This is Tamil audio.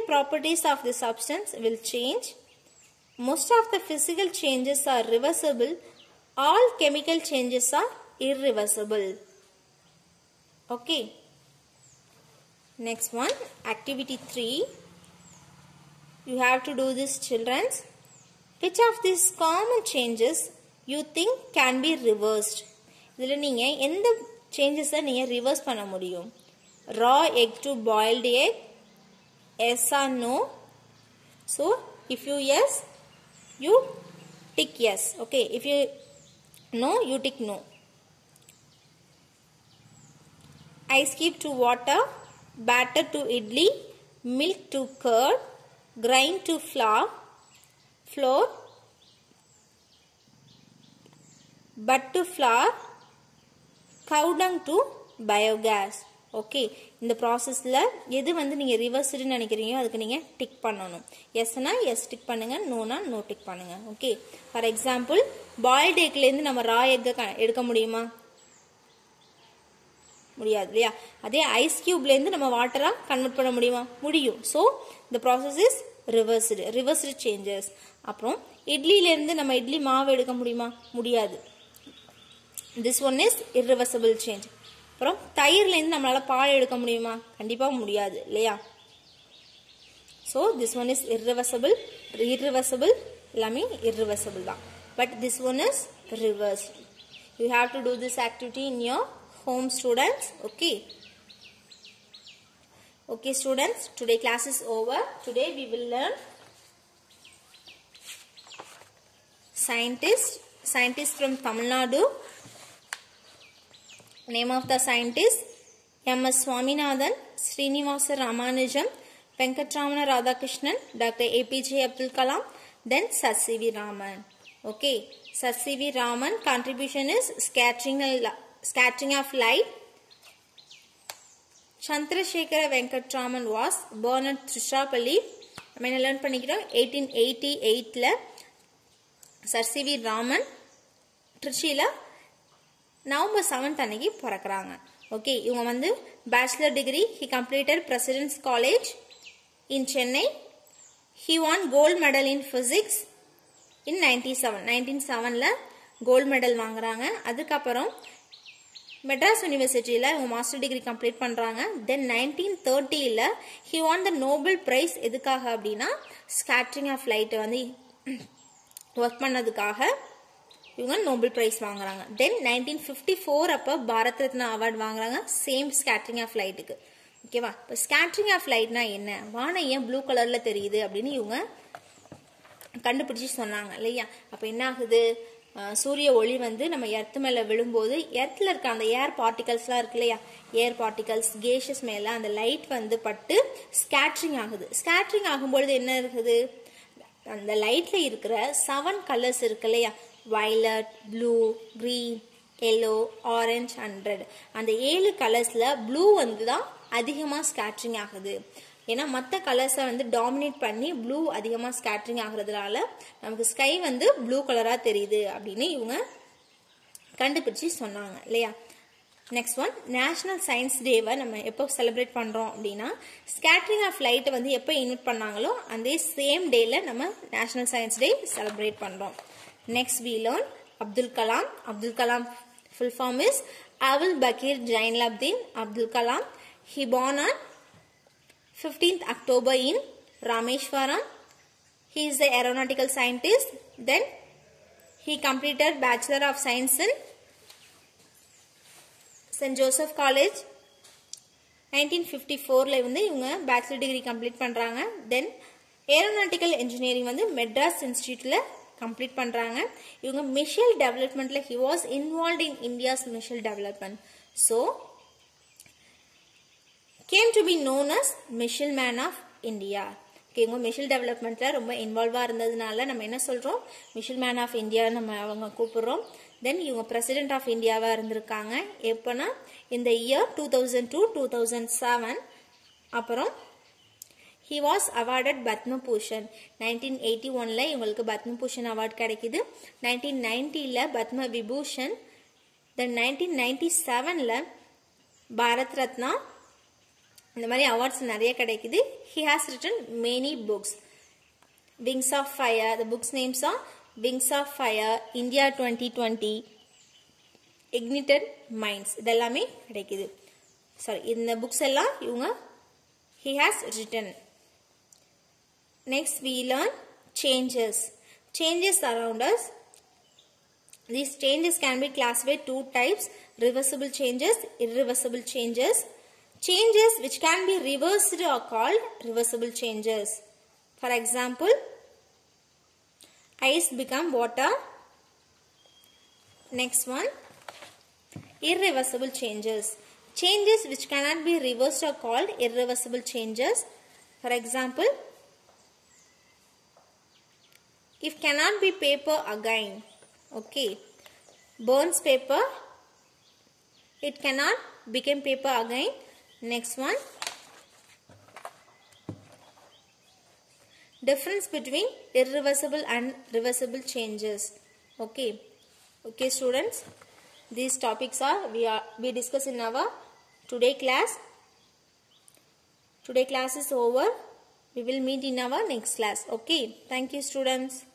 properties of the substance will change. Most of the physical changes are reversible. All chemical changes are irreversible. Okay. Next one, activity 3. You have to do this, children. Which of these common changes you think can be reversed? இதில நீங்க எந்த changes நீங்க reverse பண்ண முடியும்? Raw egg to boiled egg, yes or no? So if you yes, you tick yes. Okay, if you no, you tick no. Ice cube to water, batter to idli, milk to curd, grind to flour, butter to flour, cow dung to biogas. Okay, இந்த processல எது வந்து நீங்க reversed நினைக்கிறீங்க அதுக்கு நீங்க tick பண்ணனும். yes னா yes tick பண்ணுங்க, no னா no tick பண்ணுங்க. Okay, for example boiled egg ல இருந்து நம்ம raw egg எடுக்க முடியுமா? முடியாது இல்லையா? அதே ஐஸ் கியூப்ல இருந்து நம்ம வாட்டரா கன்வர்ட் பண்ண முடியுமா? முடியும். so the process is reversed changes. அப்புறம் இட்லில இருந்து நம்ம இட்லி மாவு எடுக்க முடியுமா? முடியாது. this one is irreversible change. அப்புறம் தயிர்ல இருந்து நம்மளால பால் எடுக்க முடியுமா? கண்டிப்பா முடியாது இல்லையா? so this one is irreversible எல்லாமே irreversible தான். but this one is reversed. you have to do this activity in your home, students. Okay. Okay, students, today class is over. Today we will learn scientist from Tamil Nadu. Name of the scientist M.S. Swaminathan, Srinivasa Ramanujam, Venkatramana Radhakrishnan, Dr. A.P.J. Abdul Kalam, then Sir C.V. Raman. Okay, Sir C.V. Raman contribution is scattering of light. Chandrasekhara Venkatraman was born at Trishapalli. நம்ம என்ன லேர்ன் பண்ணிக்கிறோம்? 1888 ல Sir C.V. Raman திருச்சியில November 7th அன்னைக்கு பிறக்கறாங்க. ஓகே, இவங்க வந்து bachelor degree he completed President's College in Chennai. He won gold medal in physics in 1907 ல gold medal வாங்குறாங்க. அதுக்கு அப்புறம் மெட்ராஸ் யூனிவர்சிட்டியில இவங்க மாஸ்டர் டிகிரி கம்ப்ளீட் பண்றாங்க. தென் 1930 ல he won the Nobel Prize. எதுக்காக அப்படின்னா scattering of light வந்து ஒர்க் பண்ணதுக்காக இவங்க நோபல் பிரைஸ் வாங்குறாங்க. தென் 1954 அப்ப பாரத் ரத்னா அவார்ட் வாங்குறாங்க சேம் ஸ்கேட்டரிங் ஆஃப் லைட்டுக்கு. ஓகேவா? இப்போ ஸ்கேட்டரிங் ஆஃப் லைட்னா என்ன? வானம் ஏன் ப்ளூ கலர்ல தெரியுது அப்படின்னு இவங்க கண்டுபிடிச்சு சொன்னாங்க இல்லையா? அப்ப என்ன ஆகுது? சூரிய ஒளி வந்து நம்ம எர்த் மேல விழும்போது எர்த்ல இருக்க அந்த ஏர் பார்ட்டிகல்ஸ்லாம் இருக்கு இல்லையா? ஏர் பார்ட்டிகல்ஸ் கேஷஸ் மேல அந்த லைட் வந்து பட்டு ஸ்கேட்டரிங் ஆகுது. ஸ்கேட்டரிங் ஆகும்போது என்ன இருக்குது? அந்த லைட்ல இருக்கிற 7 கலர்ஸ் இருக்கு இல்லையா? Violet, blue, green, yellow, orange and red. அந்த 7 கலர்ஸ்ல ப்ளூ வந்து தான் அதிகமா ஸ்கேட்டரிங் ஆகுது. ஏன்னா மற்ற கலர்ஸை வந்து டாமினேட் பண்ணி ப்ளூ அதிகமாக ஸ்கேட்டரிங் ஆகுறதுனால நமக்கு ஸ்கை வந்து ப்ளூ கலராக தெரியுது அப்படின்னு இவங்க கண்டுபிடிச்சி சொன்னாங்க இல்லையா? நெக்ஸ்ட் ஒன், நேஷனல் சயின்ஸ் டேவை நம்ம எப்போ செலிப்ரேட் பண்ணுறோம் அப்படின்னா ஸ்கேட்டரிங் ஆஃப் லைட்டை வந்து எப்போ இன்வைட் பண்ணாங்களோ அந்த சேம் டேல நம்ம நேஷனல் சயின்ஸ் டே செலிப்ரேட் பண்ணுறோம். Next we learn Abdul Kalam. Abdul Kalam full form is Abul Bakir Jainalabdin Abdul Kalam. He born on 15th October in Rameshwaram. He is the aeronautical scientist. Then he completed Bachelor of Science in St. Joseph College. 1954 ல வந்து இவங்க பேச்சுலர் டிகிரி கம்ப்ளீட் பண்றாங்க. தென் ஏரோநாட்டிக்கல் இன்ஜினியரிங் வந்து மெட்ராஸ் இன்ஸ்டிடியூட்ல கம்ப்ளீட் பண்றாங்க. இவங்க மிஷில் டெவலப்மெண்ட்ல he was involved in India's missile development. So came to be known as missile man of India. Okay, இவங்க மிஷில் டெவலப்மெண்ட்ல ரொம்ப இன்வால்வா இருந்ததுனால நம்ம என்ன சொல்றோம்? மிஷில் மேன் ஆஃப் இந்தியா நம்ம அவங்க கூப்பிடுறோம். தென் இவங்க பிரசிடென்ட் ஆஃப் இந்தியாவா இருந்திருக்காங்க. எப்பனா இந்த இயர் 2002-2007. அப்புறம் he was awarded Padma Bhushan. 1981 ல இவங்களுக்கு பத்ம பூஷன் அவார்ட் கிடைக்குது. 1990 ல பத்ம விபூஷன். தென் 1997 ல பாரத் ரத்னா. இந்த மாதிரி அவார்ட்ஸ் நிறைய கிடைக்குது. He has written many books. Wings of Fire, the books names are Wings of Fire, India 2020, Ignited Minds. இதெல்லாமே கிடைக்குது. சாரி, இந்த புக்ஸ் எல்லாம் இவங்க he has written. Next we learn changes. Changes around us. These changes can be classified two types: reversible changes, irreversible changes. Changes which can be reversed are called reversible changes. For example, ice become water. Next one, irreversible changes. Changes which cannot be reversed are called irreversible changes. For example, if cannot be paper again, okay, burns paper, it cannot become paper again. Next one, difference between irreversible and reversible changes. Okay students, these topics are we discuss in our today class. Today class is over. We will meet in our next class. Okay, thank you students.